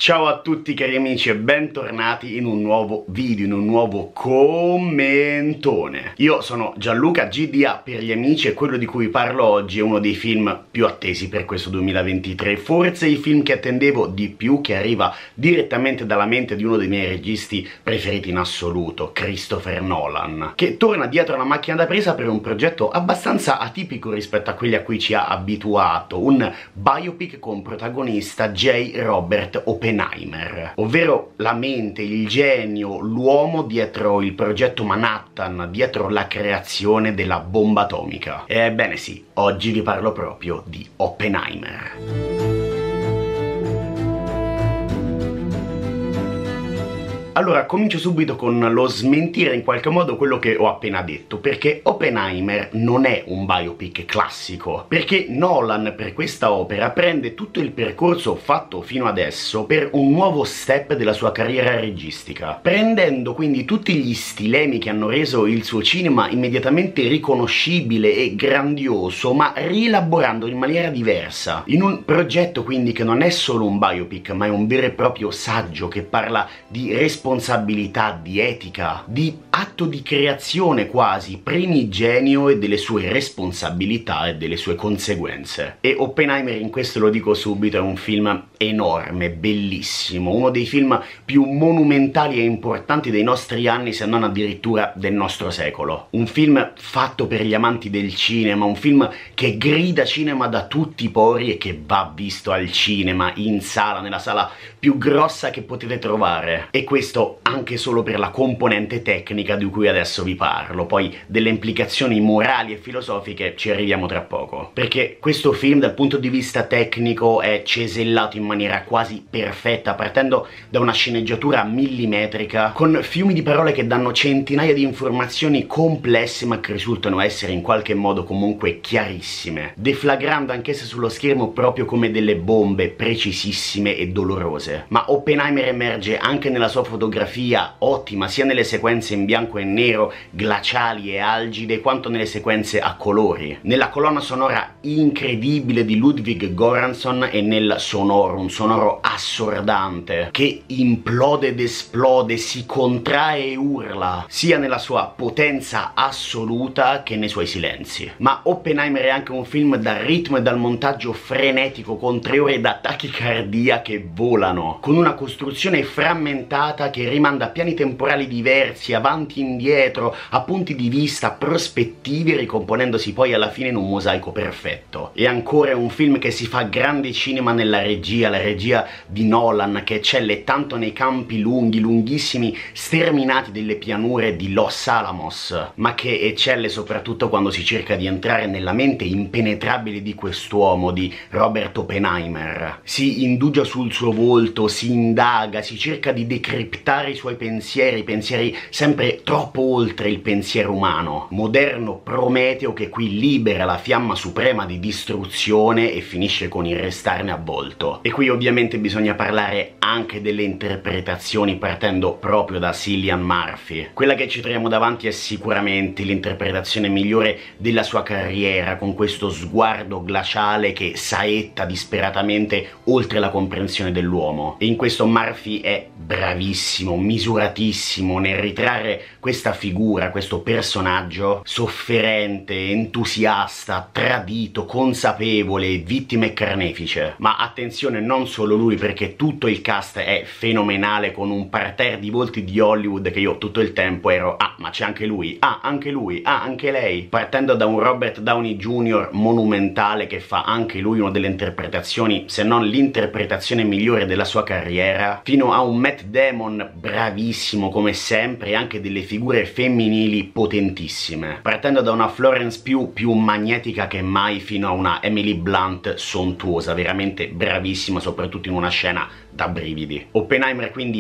Ciao a tutti cari amici e bentornati in un nuovo video, in un nuovo commentone. Io sono Gianluca GDA per gli amici e quello di cui parlo oggi è uno dei film più attesi per questo 2023. Forse il film che attendevo di più, che arriva direttamente dalla mente di uno dei miei registi preferiti in assoluto, Christopher Nolan, che torna dietro la macchina da presa per un progetto abbastanza atipico rispetto a quelli a cui ci ha abituato, un biopic con protagonista J. Robert Oppenheimer, ovvero la mente, il genio, l'uomo dietro il progetto Manhattan, dietro la creazione della bomba atomica. Ebbene sì, oggi vi parlo proprio di Oppenheimer. Allora, comincio subito con lo smentire in qualche modo quello che ho appena detto, perché Oppenheimer non è un biopic classico, perché Nolan per questa opera prende tutto il percorso fatto fino adesso per un nuovo step della sua carriera registica, prendendo quindi tutti gli stilemi che hanno reso il suo cinema immediatamente riconoscibile e grandioso, ma rielaborando in maniera diversa, in un progetto quindi che non è solo un biopic, ma è un vero e proprio saggio che parla di responsabilità, di etica, di atto di creazione quasi primigenio e delle sue responsabilità e delle sue conseguenze. E Oppenheimer, in questo lo dico subito, è un film enorme, bellissimo, uno dei film più monumentali e importanti dei nostri anni, se non addirittura del nostro secolo. Un film fatto per gli amanti del cinema, un film che grida cinema da tutti i pori e che va visto al cinema, in sala, nella sala più grossa che potete trovare. E questo anche solo per la componente tecnica di cui adesso vi parlo, poi delle implicazioni morali e filosofiche ci arriviamo tra poco. Perché questo film dal punto di vista tecnico è cesellato in maniera quasi perfetta, partendo da una sceneggiatura millimetrica, con fiumi di parole che danno centinaia di informazioni complesse ma che risultano essere in qualche modo comunque chiarissime, deflagrando anch'esse sullo schermo proprio come delle bombe precisissime e dolorose. Ma Oppenheimer emerge anche nella sua fotografia ottima, sia nelle sequenze in bianco e nero, glaciali e algide, quanto nelle sequenze a colori, nella colonna sonora incredibile di Ludwig Göransson e nel sonoro, un sonoro assordante che implode ed esplode, si contrae e urla, sia nella sua potenza assoluta che nei suoi silenzi. Ma Oppenheimer è anche un film dal ritmo e dal montaggio frenetico, con 3 ore da tachicardia che volano, con una costruzione frammentata che rimanda a piani temporali diversi, avanti e indietro, a punti di vista, prospettive, ricomponendosi poi alla fine in un mosaico perfetto. E ancora è un film che si fa grande cinema nella regia, la regia di Nolan, che eccelle tanto nei campi lunghi, lunghissimi, sterminati delle pianure di Los Alamos, ma che eccelle soprattutto quando si cerca di entrare nella mente impenetrabile di quest'uomo, di Robert Oppenheimer. Si indugia sul suo volto, si indaga, si cerca di decriptare i suoi pensieri sempre troppo oltre il pensiero umano. Moderno Prometeo che qui libera la fiamma suprema di distruzione e finisce con il restarne avvolto. E qui ovviamente bisogna parlare anche delle interpretazioni, partendo proprio da Cillian Murphy. Quella che ci troviamo davanti è sicuramente l'interpretazione migliore della sua carriera, con questo sguardo glaciale che saetta disperatamente oltre la comprensione dell'uomo. E in questo Murphy è bravissimo, misuratissimo nel ritrarre questa figura, questo personaggio sofferente, entusiasta, tradito, consapevole, vittima e carnefice. Ma attenzione, non solo lui, perché tutto il cast è fenomenale, con un parterre di volti di Hollywood che io tutto il tempo ero ma c'è anche lui, anche lui, anche lei, partendo da un Robert Downey Jr. monumentale che fa anche lui una delle interpretazioni, se non l'interpretazione migliore della sua carriera, fino a un Matt Damon bravissimo come sempre, e anche delle figure femminili potentissime, partendo da una Florence Pugh più magnetica che mai, fino a una Emily Blunt sontuosa, veramente bravissima, soprattutto in una scena da brividi. Oppenheimer quindi è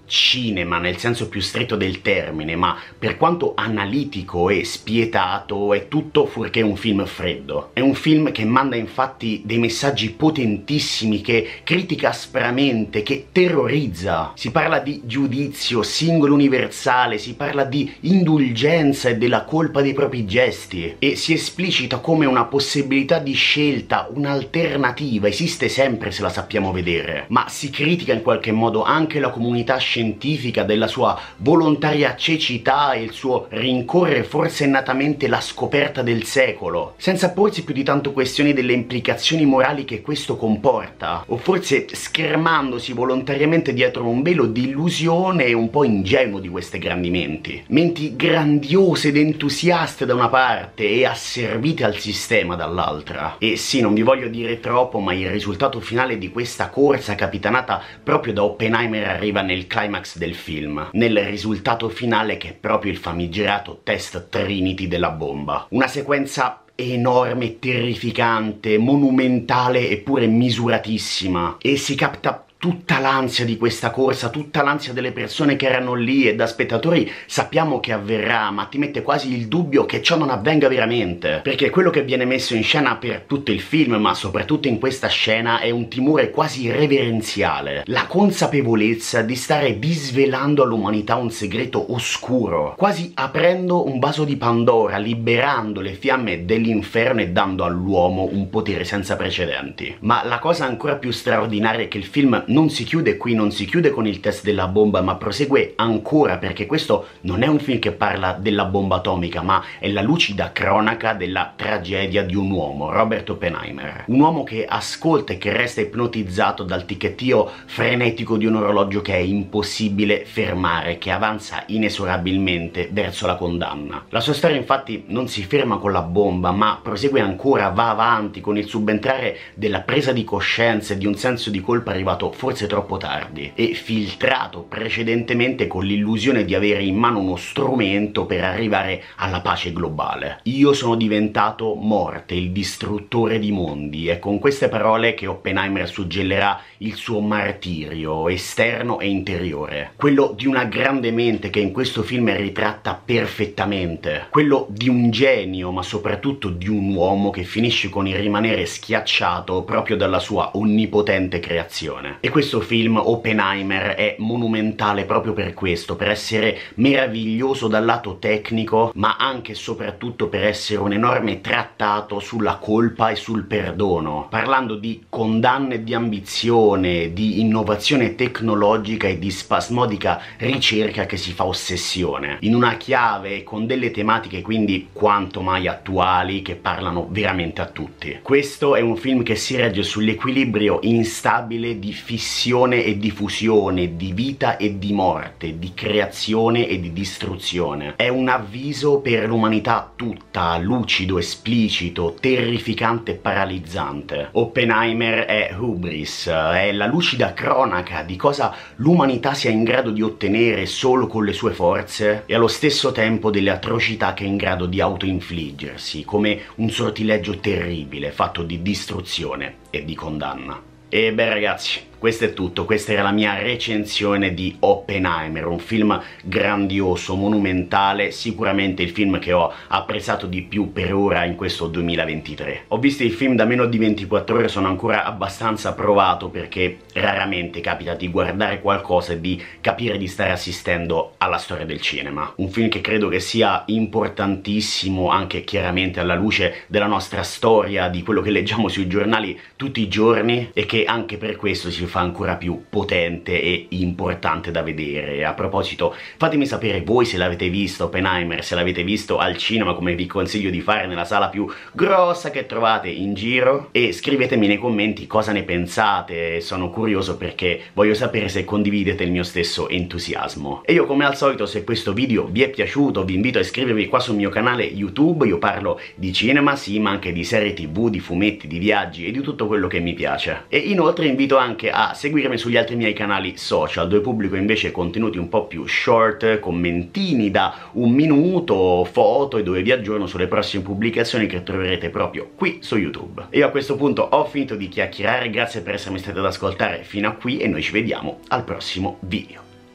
cinema nel senso più stretto del termine, ma per quanto analitico e spietato è tutto fuorché un film freddo. È un film che manda infatti dei messaggi potentissimi, che critica aspramente, che terrorizza. Si parla di giudizio, singolo universale, si parla di indulgenza e della colpa dei propri gesti, e si esplicita come una possibilità di scelta, un'alternativa, esiste sempre se la sappiamo vedere, ma si critica in qualche modo anche la comunità scientifica della sua volontaria cecità e il suo rincorrere forsennatamente la scoperta del secolo, senza porsi più di tanto questioni delle implicazioni morali che questo comporta, o forse schermandosi volontariamente dietro un velo di illusione un po' ingenuo di queste grandi menti. Menti grandiose ed entusiaste da una parte e asservite al sistema dall'altra. E sì, non vi voglio dire troppo, ma il risultato finale di questa corsa capitanata proprio da Oppenheimer arriva nel climax del film, nel risultato finale che è proprio il famigerato test Trinity della bomba. Una sequenza enorme, terrificante, monumentale eppure misuratissima, e si capta tutta l'ansia di questa corsa, tutta l'ansia delle persone che erano lì, e da spettatori sappiamo che avverrà, ma ti mette quasi il dubbio che ciò non avvenga veramente, perché quello che viene messo in scena per tutto il film, ma soprattutto in questa scena, è un timore quasi reverenziale, la consapevolezza di stare disvelando all'umanità un segreto oscuro, quasi aprendo un vaso di Pandora, liberando le fiamme dell'inferno e dando all'uomo un potere senza precedenti. Ma la cosa ancora più straordinaria è che il film non si chiude qui, non si chiude con il test della bomba, ma prosegue ancora, perché questo non è un film che parla della bomba atomica, ma è la lucida cronaca della tragedia di un uomo, Robert Oppenheimer. Un uomo che ascolta e che resta ipnotizzato dal ticchettio frenetico di un orologio che è impossibile fermare, che avanza inesorabilmente verso la condanna. La sua storia infatti non si ferma con la bomba, ma prosegue ancora, va avanti con il subentrare della presa di coscienza e di un senso di colpa arrivato forse troppo tardi, e filtrato precedentemente con l'illusione di avere in mano uno strumento per arrivare alla pace globale. Io sono diventato morte, il distruttore di mondi. È con queste parole che Oppenheimer suggellerà il suo martirio esterno e interiore, quello di una grande mente che in questo film è ritratta perfettamente, quello di un genio, ma soprattutto di un uomo che finisce con il rimanere schiacciato proprio dalla sua onnipotente creazione. E questo film, Oppenheimer, è monumentale proprio per questo, per essere meraviglioso dal lato tecnico, ma anche e soprattutto per essere un enorme trattato sulla colpa e sul perdono, parlando di condanne e di ambizione, di innovazione tecnologica e di spasmodica ricerca che si fa ossessione, in una chiave con delle tematiche quindi quanto mai attuali, che parlano veramente a tutti. Questo è un film che si regge sull'equilibrio instabile di fissione e di fusione, di vita e di morte, di creazione e di distruzione. È un avviso per l'umanità tutta, lucido, esplicito, terrificante e paralizzante. Oppenheimer è hubris, è la lucida cronaca di cosa l'umanità sia in grado di ottenere solo con le sue forze, e allo stesso tempo delle atrocità che è in grado di autoinfliggersi, come un sortileggio terribile fatto di distruzione e di condanna. E beh ragazzi, questo è tutto, questa era la mia recensione di Oppenheimer, un film grandioso, monumentale, sicuramente il film che ho apprezzato di più per ora in questo 2023. Ho visto il film da meno di 24 ore, sono ancora abbastanza provato perché raramente capita di guardare qualcosa e di capire di stare assistendo alla storia del cinema. Un film che credo che sia importantissimo anche chiaramente alla luce della nostra storia, di quello che leggiamo sui giornali tutti i giorni, e che anche per questo si fa ancora più potente e importante da vedere. A proposito, fatemi sapere voi se l'avete visto Oppenheimer, se l'avete visto al cinema, come vi consiglio di fare, nella sala più grossa che trovate in giro, e scrivetemi nei commenti cosa ne pensate. Sono curioso perché voglio sapere se condividete il mio stesso entusiasmo. E io, come al solito, se questo video vi è piaciuto, vi invito a iscrivervi qua sul mio canale YouTube. Io parlo di cinema, sì, ma anche di serie TV, di fumetti, di viaggi e di tutto quello che mi piace. E inoltre invito anche a seguirmi sugli altri miei canali social, dove pubblico invece contenuti un po' più short, commentini da 1 minuto, foto, e dove vi aggiorno sulle prossime pubblicazioni che troverete proprio qui su YouTube. Io a questo punto ho finito di chiacchierare, grazie per essermi stati ad ascoltare fino a qui e noi ci vediamo al prossimo video.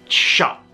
Ciao!